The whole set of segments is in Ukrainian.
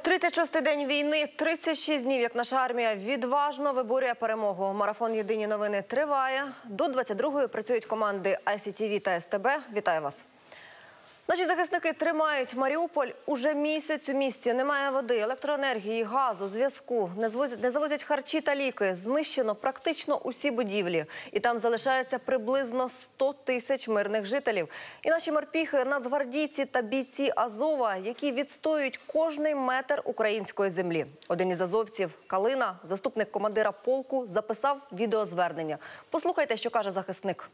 36-й день війни, 36 днів, як наша армія відважно виборює перемогу. Марафон «Єдині новини» триває. До 22-ї працюють команди ICTV та СТБ. Вітаю вас. Наші захисники тримають Маріуполь уже місяць у місті. Немає води, електроенергії, газу, зв'язку. Не завозять харчі та ліки. Знищено практично усі будівлі. І там залишається приблизно 100 тисяч мирних жителів. І наші морпіхи, нацгвардійці та бійці Азова, які відстоюють кожний метр української землі. Один із азовців, Калина, заступник командира полку, записав відеозвернення. Послухайте, що каже захисник.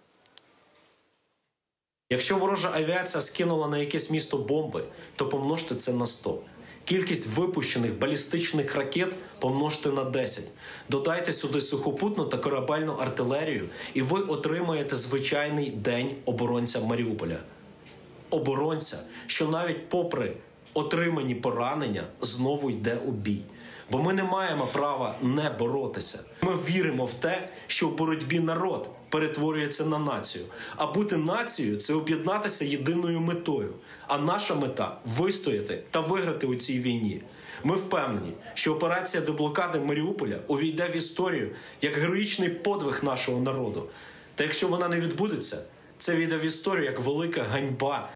Якщо ворожа авіація скинула на якесь місто бомби, то помножте це на 100. Кількість випущених балістичних ракет помножте на 10. Додайте сюди сухопутну та корабельну артилерію, і ви отримаєте звичайний день оборонця Маріуполя. Оборонця, що навіть попри отримані поранення, знову йде у бій. Бо ми не маємо права не боротися. Ми віримо в те, що в боротьбі народ перетворюється на націю. А бути нацією – це об'єднатися єдиною метою. А наша мета – вистояти та виграти у цій війні. Ми впевнені, що операція деблокади Маріуполя увійде в історію як героїчний подвиг нашого народу. Та якщо вона не відбудеться, це війде в історію як велика ганьба.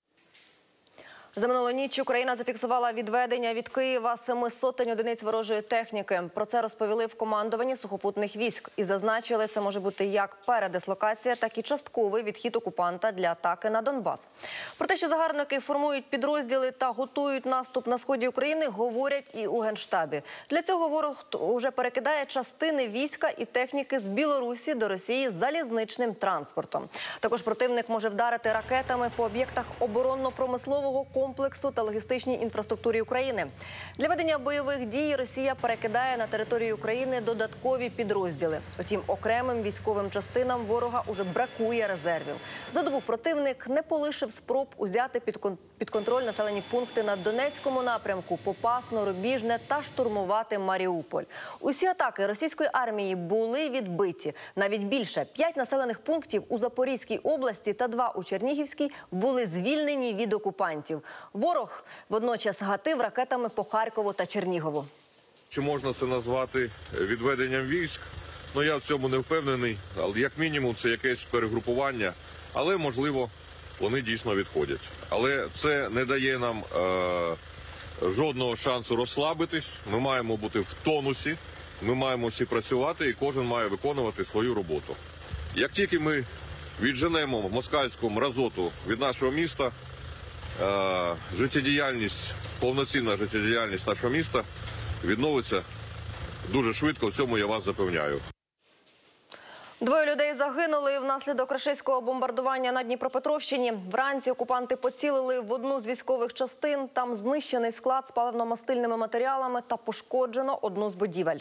За минулу ніч Україна зафіксувала відведення від Києва 700 одиниць ворожої техніки. Про це розповіли в командуванні сухопутних військ. І зазначили, це може бути як передислокація, так і частковий відхід окупанта для атаки на Донбас. Про те, що загарбники формують підрозділи та готують наступ на сході України, говорять і у Генштабі. Для цього ворог уже перекидає частини війська і техніки з Білорусі до Росії залізничним транспортом. Також противник може вдарити ракетами по об'єктах оборонно-промислового комплексу та логістичній інфраструктурі України. Для ведення бойових дій Росія перекидає на територію України додаткові підрозділи. Утім, окремим військовим частинам ворога уже бракує резервів. За добу противник не полишив спроб узяти під контроль населені пункти на Донецькому напрямку, Попасну, Рубіжне та штурмувати Маріуполь. Усі атаки російської армії були відбиті. Навіть більше – 5 населених пунктів у Запорізькій області та 2 у Чернігівській були звільнені від окупантів. Ворог водночас гатив ракетами по Харкову та Чернігову. Чи можна це назвати відведенням військ? Ну, я в цьому не впевнений. Але як мінімум це якесь перегрупування. Але, можливо, вони дійсно відходять. Але це не дає нам жодного шансу розслабитись. Ми маємо бути в тонусі, ми маємо всі працювати і кожен має виконувати свою роботу. Як тільки ми відженемо москальську мразоту від нашого міста, життєдіяльність, повноцінна життєдіяльність нашого міста відновиться дуже швидко, в цьому я вас запевняю. 2 людей загинули внаслідок рашистського бомбардування на Дніпропетровщині. Вранці окупанти поцілили в одну з військових частин. Там знищений склад з паливно-мастильними матеріалами та пошкоджено одну з будівель.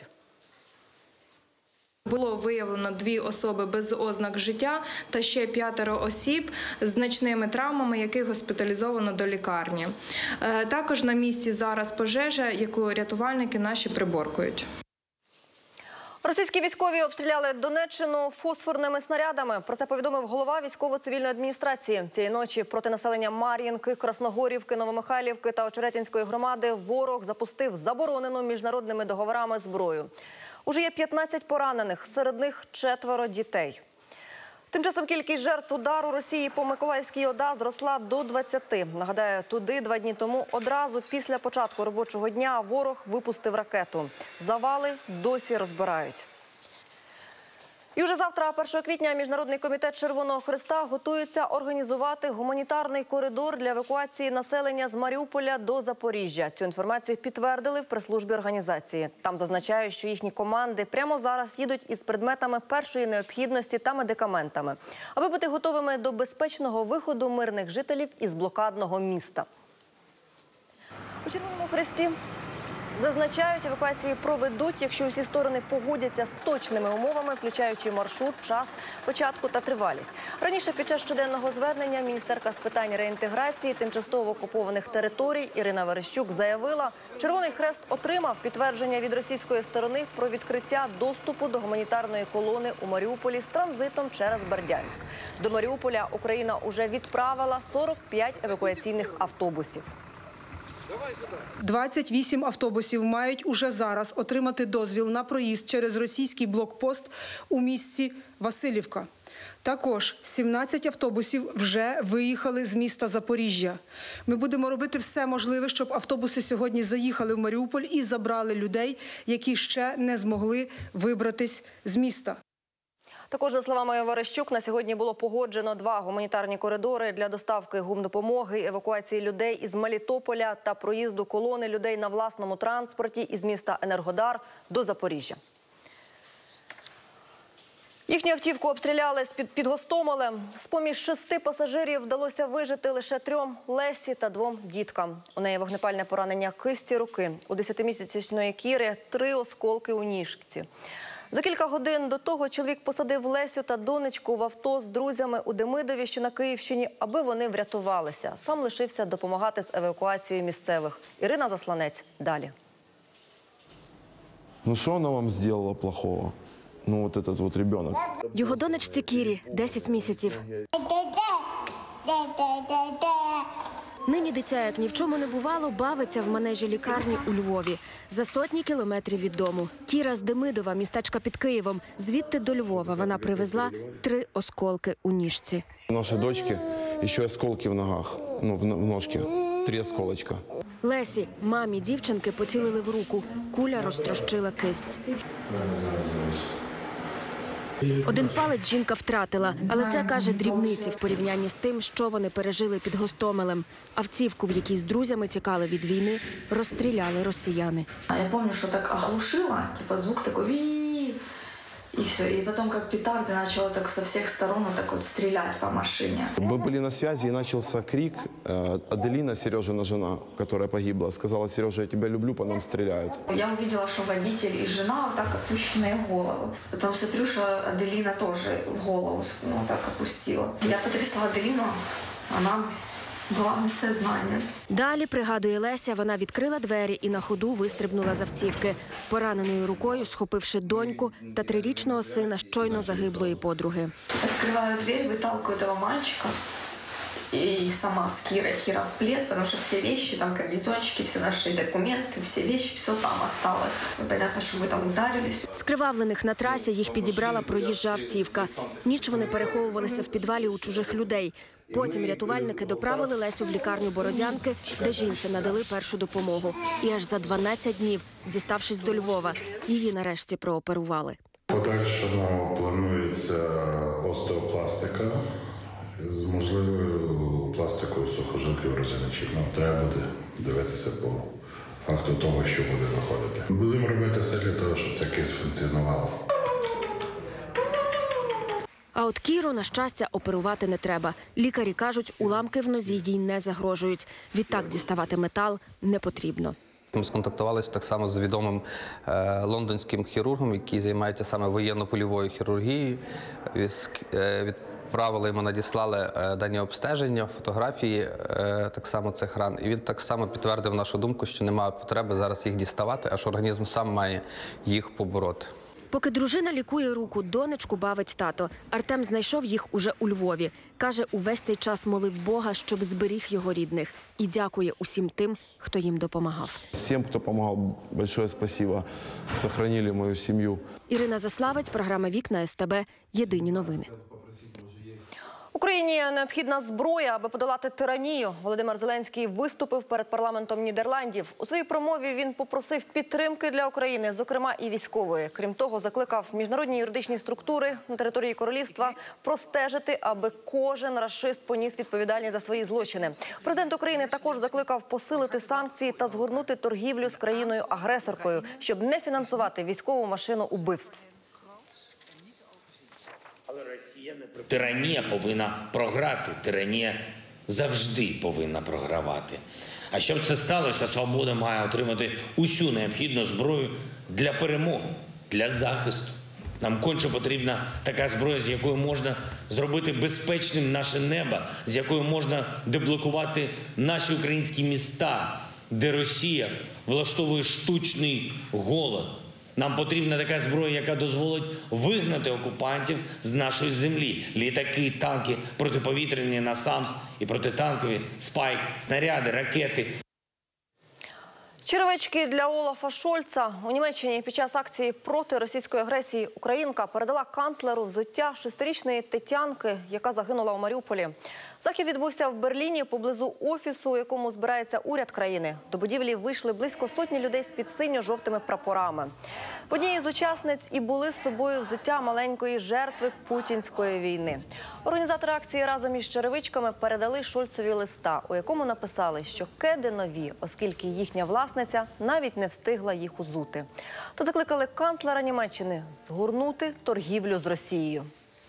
Було виявлено 2 особи без ознак життя та ще 5 осіб з значними травмами, яких госпіталізовано до лікарні. Також на місці зараз пожежа, яку рятувальники наші приборкують. Російські військові обстріляли Донеччину фосфорними снарядами. Про це повідомив голова військово-цивільної адміністрації. Цієї ночі проти населення Мар'їнки, Красногорівки, Новомихайлівки та Очеретинської громади ворог запустив заборонену міжнародними договорами зброю. Уже є 15 поранених, серед них 4 дітей. Тим часом кількість жертв удару Росії по Миколаївській ОДА зросла до 20. Нагадаю, туди 2 дні тому одразу після початку робочого дня ворог випустив ракету. Завали досі розбирають. І вже завтра, 1 квітня, Міжнародний комітет Червоного Хреста готується організувати гуманітарний коридор для евакуації населення з Маріуполя до Запоріжжя. Цю інформацію підтвердили в прес-службі організації. Там зазначають, що їхні команди прямо зараз їдуть із предметами першої необхідності та медикаментами, аби бути готовими до безпечного виходу мирних жителів із блокадного міста. У Червоному Хресті зазначають, евакуації проведуть, якщо усі сторони погодяться з точними умовами, включаючи маршрут, час початку та тривалість. Раніше під час щоденного звернення міністерка з питань реінтеграції тимчасово окупованих територій Ірина Верещук заявила, Червоний Хрест отримав підтвердження від російської сторони про відкриття доступу до гуманітарної колони у Маріуполі з транзитом через Бердянськ. До Маріуполя Україна уже відправила 45 евакуаційних автобусів. 28 автобусів мають уже зараз отримати дозвіл на проїзд через російський блокпост у місті Василівка. Також 17 автобусів вже виїхали з міста Запоріжжя. Ми будемо робити все можливе, щоб автобуси сьогодні заїхали в Маріуполь і забрали людей, які ще не змогли вибратись з міста. Також, за словами Верещук, на сьогодні було погоджено 2 гуманітарні коридори для доставки гумдопомоги, евакуації людей із Мелітополя та проїзду колони людей на власному транспорті із міста Енергодар до Запоріжжя. Їхню автівку обстріляли під Гостомелем. З-поміж 6 пасажирів вдалося вижити лише 3 – Лесі та 2 діткам. У неї вогнепальне поранення кисті руки. У 10-місячної Кіри 3 осколки у ніжці. За кілька годин до того чоловік посадив Лесю та донечку в авто з друзями у Демидові, що на Київщині, аби вони врятувалися. Сам лишився допомагати з евакуацією місцевих. Ірина Засланець далі. Ну що вона вам зробила плохого? Ну, от этот вот ребенок. Його донечці Кірі 10 місяців. Нині дитя, як ні в чому не бувало, бавиться в манежі лікарні у Львові. За сотні кілометрів від дому. Кіра з Демидова, містечка під Києвом. Звідти до Львова вона привезла 3 осколки у ніжці. У нашої дочки ще осколки в ногах, ну, в ножці. 3 осколочка. Лесі, мамі дівчинки, поцілили в руку. Куля розтрощила кисть. Один палець жінка втратила, але це, каже, дрібниці в порівнянні з тим, що вони пережили під Гостомелем. Автівку, в якій з друзями тікали від війни, розстріляли росіяни. Я пам'ятаю, що так оглушило, типа звук такий «вii», и все. И потом как петарды начало так со всех сторон так вот стрелять по машине. Мы были на связи, и начался крик. Аделина, Сережина жена, которая погибла, сказала: «Сережа, я тебя люблю, по нам стреляют». Я увидела, что водитель и жена вот так опущенные головы. Потом смотрю, что Аделина тоже голову так опустила. Я потрясла Аделину, она була без сознання. Далі, пригадує Леся, вона відкрила двері і на ходу вистрибнула з автівки, пораненою рукою схопивши доньку та 3-річного сина щойно загиблої подруги. Відкриваю двері, виталкую того мальчика и сама с Кирой. Кира в плед, потому что все вещи, там комбинезончики, все наши документы, все вещи, все там осталось. Понятно, что мы там ударились. Скривавлених на трасі їх підібрала проїжджа автівка. Ніч вони переховувалися в підвалі у чужих людей. Потім рятувальники доправили Лесю в лікарню Бородянки, де жінці надали першу допомогу. І аж за 12 днів, діставшись до Львова, її нарешті прооперували. Подальшому планується остеопластика з можливою пластикою сухожилків розиночок. Нам треба буде дивитися по факту того, що буде виходити. Будемо робити все для того, щоб ця кисть функціонувала. А от Кіру, на щастя, оперувати не треба. Лікарі кажуть, уламки в нозі їй не загрожують. Відтак діставати метал не потрібно. Ми сконтактувалися так само з відомим лондонським хірургом, який займається саме воєнно-польовою хірургією. Відправили йому, надіслали дані обстеження, фотографії так само цих ран. І він так само підтвердив нашу думку, що немає потреби зараз їх діставати, аж організм сам має їх побороти. Поки дружина лікує руку, донечку бавить тато. Артем знайшов їх уже у Львові. Каже, увесь цей час молив Бога, щоб зберіг його рідних. І дякує усім тим, хто їм допомагав. Всім, хто допомагав, велике спасибо. Сохранили мою сім'ю. Ірина Заславець, програма «Вікна СТБ». Єдині новини. Україні необхідна зброя, аби подолати тиранію. Володимир Зеленський виступив перед парламентом Нідерландів. У своїй промові він попросив підтримки для України, зокрема і військової. Крім того, закликав міжнародні юридичні структури на території королівства простежити, аби кожен рашист поніс відповідальність за свої злочини. Президент України також закликав посилити санкції та згорнути торгівлю з країною-агресоркою, щоб не фінансувати військову машину убивств. Тиранія повинна програти, тиранія завжди повинна програвати. А щоб це сталося, свобода має отримати усю необхідну зброю для перемоги, для захисту. Нам конче потрібна така зброя, з якою можна зробити безпечним наше небо, з якою можна деблокувати наші українські міста, де Росія влаштовує штучний голод. Нам потрібна така зброя, яка дозволить вигнати окупантів з нашої землі. Літаки, танки, протиповітряні «Насамс» і протитанкові, «Спайк», снаряди, ракети. Черевички для Олафа Шольца. У Німеччині під час акції проти російської агресії українка передала канцлеру взуття 6-річної Тетянки, яка загинула у Маріуполі. Захід відбувся в Берліні поблизу офісу, у якому збирається уряд країни. До будівлі вийшли близько сотні людей з-під синьо-жовтими прапорами. В одній із учасниць і були з собою взуття маленької жертви путінської війни. Організатори акції разом із черевичками передали Шольцеві листа, у якому написали, що кеди нові, оскільки їхня власниця навіть не встигла їх узути. Та закликали канцлера Німеччини згорнути торгівлю з Росією.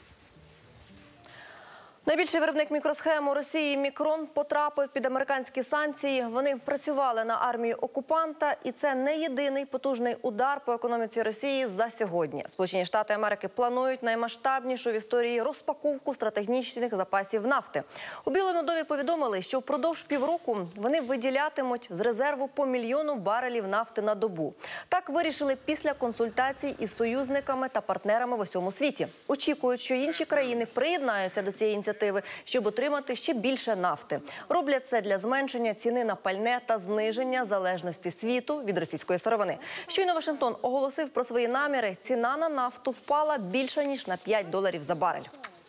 Найбільший виробник мікросхем у Росії «Мікрон» потрапив під американські санкції. Вони працювали на армію окупанта, і це не єдиний потужний удар по економіці Росії за сьогодні. Сполучені Штати Америки планують наймасштабнішу в історії розпаковку стратегічних запасів нафти. У Білому домі повідомили, що впродовж півроку вони виділятимуть з резерву по 1 мільйону барелів нафти на добу. Так вирішили після консультацій із союзниками та партнерами в усьому світі. Очікують, що інші країни приєднаються до цієї ініціативи, щоб отримати ще більше нафти. Роблять це для зменшення ціни на пальне та зниження залежності світу від російської сировини. Щойно Вашингтон оголосив про свої наміри, ціна на нафту впала більше, ніж на $5 за барель.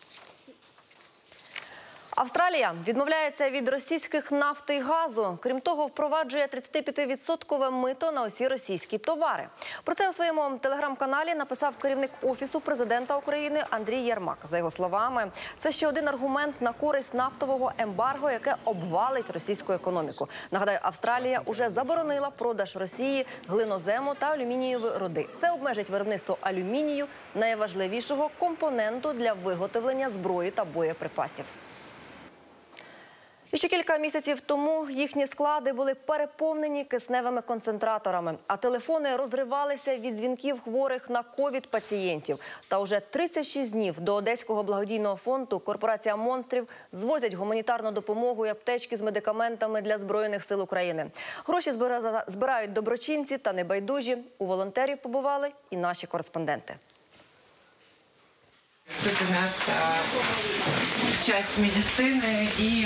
Австралія відмовляється від російських нафти і газу. Крім того, впроваджує 35% мито на усі російські товари. Про це у своєму телеграм-каналі написав керівник Офісу президента України Андрій Єрмак. За його словами, це ще один аргумент на користь нафтового ембарго, яке обвалить російську економіку. Нагадаю, Австралія уже заборонила продаж Росії глинозему та алюмінієвої руди. Це обмежить виробництво алюмінію, найважливішого компоненту для виготовлення зброї та боєприпасів. І ще кілька місяців тому їхні склади були переповнені кисневими концентраторами, а телефони розривалися від дзвінків хворих на ковід-пацієнтів. Та уже 36 днів до Одеського благодійного фонду корпорація «Монстрів» звозять гуманітарну допомогу і аптечки з медикаментами для Збройних сил України. Гроші збирають доброчинці та небайдужі. У волонтерів побували і наші кореспонденти. Тут у нас часть медицини і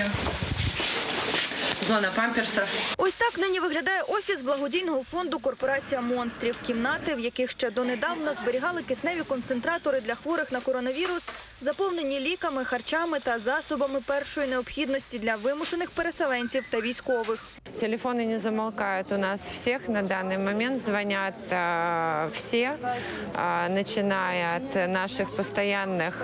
зона памперсів. Ось так нині виглядає офіс благодійного фонду «Корпорація монстрів». Кімнати, в яких ще донедавна зберігали кисневі концентратори для хворих на коронавірус, заповнені ліками, харчами та засобами першої необхідності для вимушених переселенців та військових. Телефоны не замолкают у нас всех на данный момент. Звонят все, начиная от наших постоянных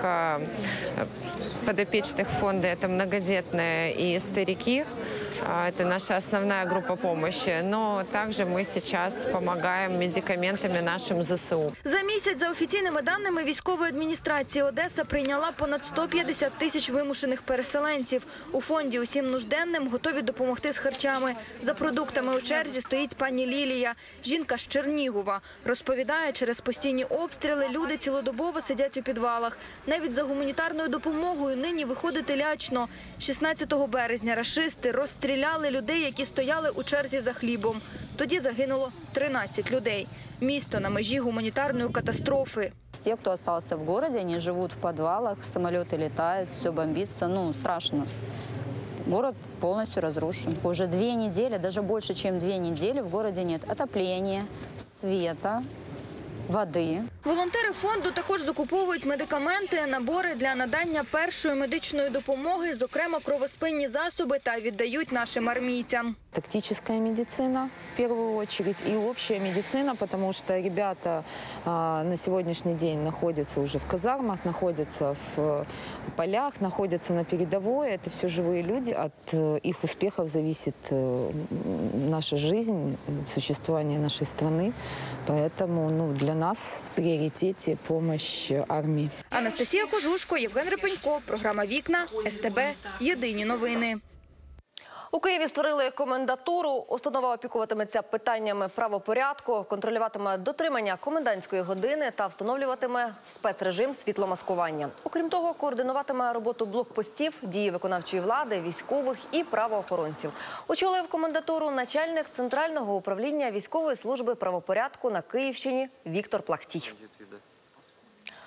подопечных фонда. Это многодетные и старики. Это наша основная группа помощи. Но также мы сейчас помогаем медикаментами нашим ЗСУ. За місяць, за офіційними даними військової адміністрації, Одеса прийняла понад 150 тисяч вимушених переселенців. У фонді усім нужденним готові допомогти з харчами. За продуктами у черзі стоїть пані Лілія. Жінка з Чернігова. Розповідає, через постійні обстріли люди цілодобово сидять у підвалах. Навіть за гуманітарною допомогою нині виходити лячно. 16 березня рашисти розстріляли людей, які стояли у черзі за хлібом. Тоді загинуло 13 людей. Місто на межі гуманітарної катастрофи. Все, кто остался в городе, они живут в подвалах, самолеты летают, все бомбится, страшно. Город полностью разрушен. Уже 2 недели, даже больше, чем 2 недели в городе нет отопления, света, води. Волонтери фонду також закуповують медикаменти, набори для надання першої медичної допомоги, зокрема кровоспинні засоби, та віддають нашим армійцям. Тактическая медицина, в первую очередь, и общая медицина, потому что ребята на сегодняшний день находятся уже в казармах, находятся в полях, находятся на передовой. Это все живые люди. От их успехов зависит наша жизнь, существование нашей страны. Поэтому для нас в приоритете помощь армии. Анастасія Кожушко, Євген Репенько, програма «Вікна», СТБ, Єдині новини. У Києві створили комендатуру. Установа опікуватиметься питаннями правопорядку, контролюватиме дотримання комендантської години та встановлюватиме спецрежим світломаскування. Окрім того, координуватиме роботу блокпостів, дії виконавчої влади, військових і правоохоронців. Очолив комендатуру начальник Центрального управління військової служби правопорядку на Київщині Віктор Плахтій.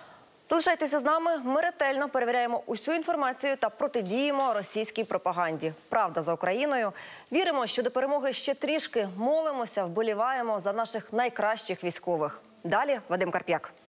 Залишайтеся з нами. Ми ретельно перевіряємо усю інформацію та протидіємо російській пропаганді. Правда за Україною. Віримо, що до перемоги ще трішки. Молимося, вболіваємо за наших найкращих військових. Далі Вадим Карп'як.